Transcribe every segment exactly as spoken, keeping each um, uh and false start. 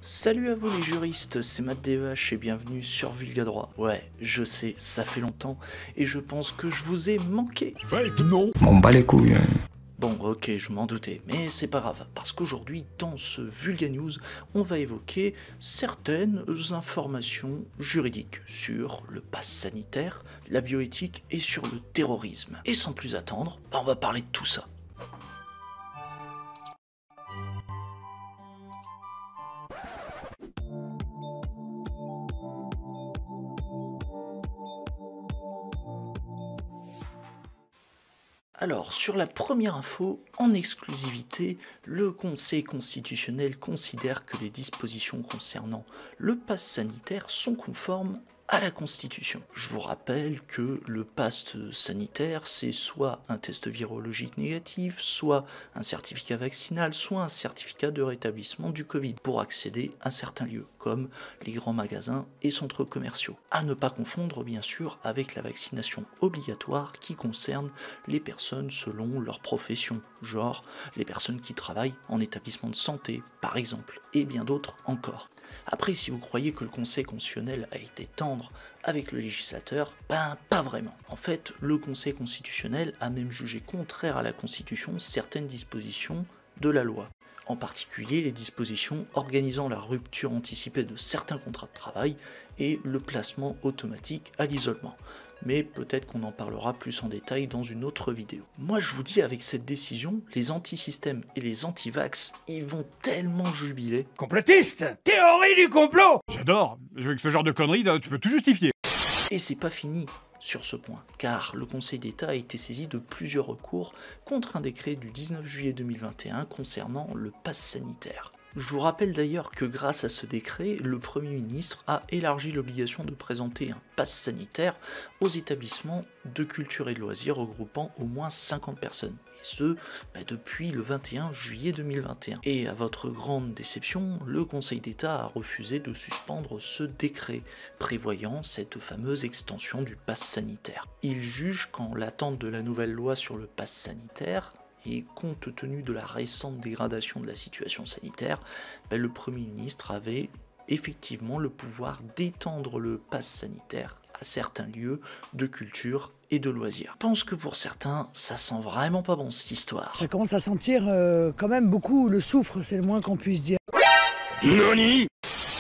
Salut à vous les juristes, c'est Matt Devache et bienvenue sur Vulga Droit. Ouais, je sais, ça fait longtemps et je pense que je vous ai manqué. Fake non. M'en bats les couilles. Hein. Bon, ok, je m'en doutais, mais c'est pas grave, parce qu'aujourd'hui, dans ce Vulga News, on va évoquer certaines informations juridiques sur le pass sanitaire, la bioéthique et sur le terrorisme. Et sans plus attendre, bah on va parler de tout ça. Alors, sur la première info, en exclusivité, le Conseil constitutionnel considère que les dispositions concernant le pass sanitaire sont conformes à la Constitution. Je vous rappelle que le pass sanitaire, c'est soit un test virologique négatif, soit un certificat vaccinal, soit un certificat de rétablissement du Covid pour accéder à certains lieux, comme les grands magasins et centres commerciaux. À ne pas confondre, bien sûr, avec la vaccination obligatoire qui concerne les personnes selon leur profession, genre les personnes qui travaillent en établissement de santé, par exemple, et bien d'autres encore. Après, si vous croyez que le Conseil constitutionnel a été tendre avec le législateur, ben pas vraiment. En fait, le Conseil constitutionnel a même jugé contraire à la Constitution certaines dispositions de la loi. En particulier les dispositions organisant la rupture anticipée de certains contrats de travail et le placement automatique à l'isolement. Mais peut-être qu'on en parlera plus en détail dans une autre vidéo. Moi je vous dis, avec cette décision, les anti-systèmes et les anti-vax, ils vont tellement jubiler. Complotiste. Théorie du complot. J'adore. Je veux que ce genre de conneries, tu peux tout justifier. Et c'est pas fini sur ce point, car le Conseil d'État a été saisi de plusieurs recours contre un décret du dix-neuf juillet deux mille vingt et un concernant le pass sanitaire. Je vous rappelle d'ailleurs que grâce à ce décret, le Premier ministre a élargi l'obligation de présenter un pass sanitaire aux établissements de culture et de loisirs regroupant au moins cinquante personnes, et ce bah, depuis le vingt et un juillet deux mille vingt et un. Et à votre grande déception, le Conseil d'État a refusé de suspendre ce décret prévoyant cette fameuse extension du pass sanitaire. Il juge qu'en l'attente de la nouvelle loi sur le pass sanitaire, et compte tenu de la récente dégradation de la situation sanitaire, ben le Premier ministre avait effectivement le pouvoir d'étendre le pass sanitaire à certains lieux de culture et de loisirs. Je pense que pour certains, ça sent vraiment pas bon cette histoire. Ça commence à sentir euh, quand même beaucoup le soufre, c'est le moins qu'on puisse dire. Noni.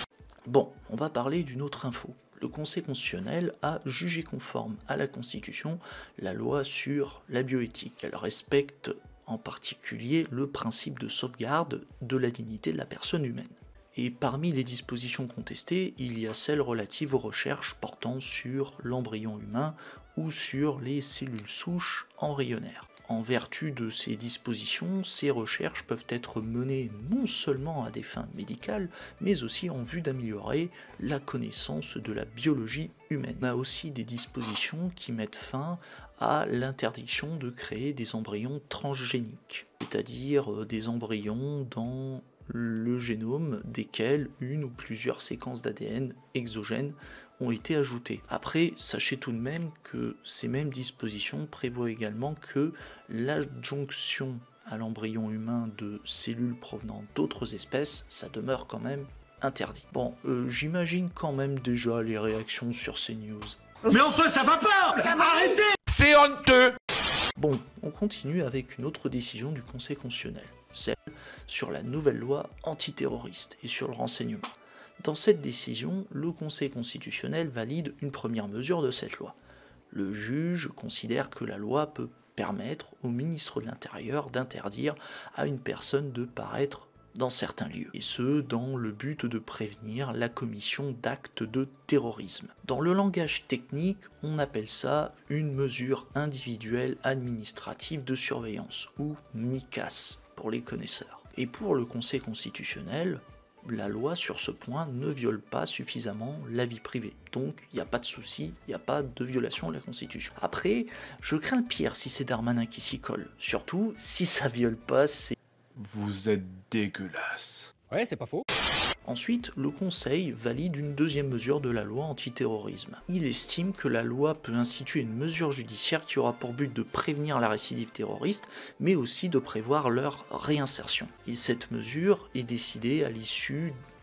Bon, on va parler d'une autre info. Le Conseil constitutionnel a jugé conforme à la Constitution la loi sur la bioéthique. Elle respecte en particulier le principe de sauvegarde de la dignité de la personne humaine. Et parmi les dispositions contestées, il y a celles relatives aux recherches portant sur l'embryon humain ou sur les cellules souches embryonnaires. En vertu de ces dispositions, ces recherches peuvent être menées non seulement à des fins médicales, mais aussi en vue d'améliorer la connaissance de la biologie humaine. On a aussi des dispositions qui mettent fin à l'interdiction de créer des embryons transgéniques, c'est-à-dire des embryons dans le génome desquels une ou plusieurs séquences d'A D N exogènes ont été ajoutées. Après, sachez tout de même que ces mêmes dispositions prévoient également que l'adjonction à l'embryon humain de cellules provenant d'autres espèces, ça demeure quand même interdit. Bon, euh, j'imagine quand même déjà les réactions sur ces news. Mais enfin, ça va pas. Arrêtez. C'est honteux. Bon, on continue avec une autre décision du Conseil constitutionnel, celle sur la nouvelle loi antiterroriste et sur le renseignement. Dans cette décision, le Conseil constitutionnel valide une première mesure de cette loi. Le juge considère que la loi peut permettre au ministre de l'Intérieur d'interdire à une personne de paraître dans certains lieux, et ce, dans le but de prévenir la commission d'actes de terrorisme. Dans le langage technique, on appelle ça une mesure individuelle administrative de surveillance, ou MICAS pour les connaisseurs. Et pour le Conseil constitutionnel, la loi sur ce point ne viole pas suffisamment la vie privée. Donc il n'y a pas de souci, il n'y a pas de violation de la Constitution. Après, je crains le pire si c'est Darmanin qui s'y colle. Surtout, si ça viole pas, c'est... Vous êtes dégueulasse. Ouais, c'est pas faux. Ensuite, le Conseil valide une deuxième mesure de la loi antiterrorisme. Il estime que la loi peut instituer une mesure judiciaire qui aura pour but de prévenir la récidive terroriste, mais aussi de prévoir leur réinsertion. Et cette mesure est décidée à l'issue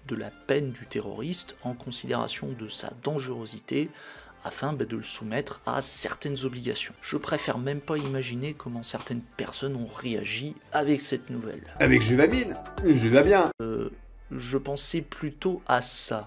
de la peine du terroriste en considération de sa dangerosité, afin bah, de le soumettre à certaines obligations. Je préfère même pas imaginer comment certaines personnes ont réagi avec cette nouvelle. Avec Juvabine, je vais bien. Euh, je pensais plutôt à ça.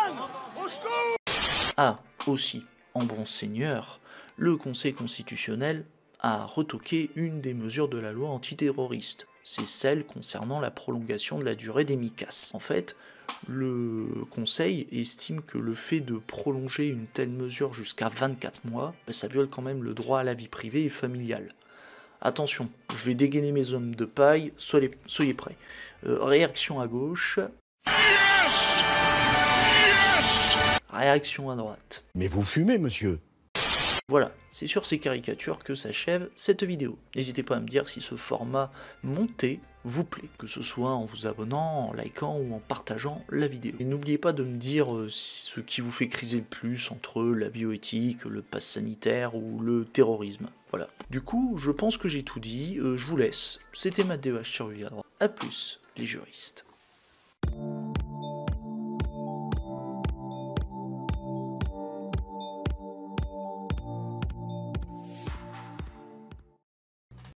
Ah, aussi, en bon seigneur, le Conseil constitutionnel a retoqué une des mesures de la loi antiterroriste. C'est celle concernant la prolongation de la durée des micas. En fait, le Conseil estime que le fait de prolonger une telle mesure jusqu'à vingt-quatre mois, bah, ça viole quand même le droit à la vie privée et familiale. Attention, je vais dégainer mes hommes de paille, soyez, soyez prêts. Euh, réaction à gauche. Yes yes réaction à droite. Mais vous fumez, monsieur. Voilà, c'est sur ces caricatures que s'achève cette vidéo. N'hésitez pas à me dire si ce format monté vous plaît, que ce soit en vous abonnant, en likant ou en partageant la vidéo. Et n'oubliez pas de me dire euh, ce qui vous fait criser le plus entre la bioéthique, le pass sanitaire ou le terrorisme. Voilà. Du coup, je pense que j'ai tout dit, euh, je vous laisse. C'était Matt D H sur Vulgaire. A plus, les juristes.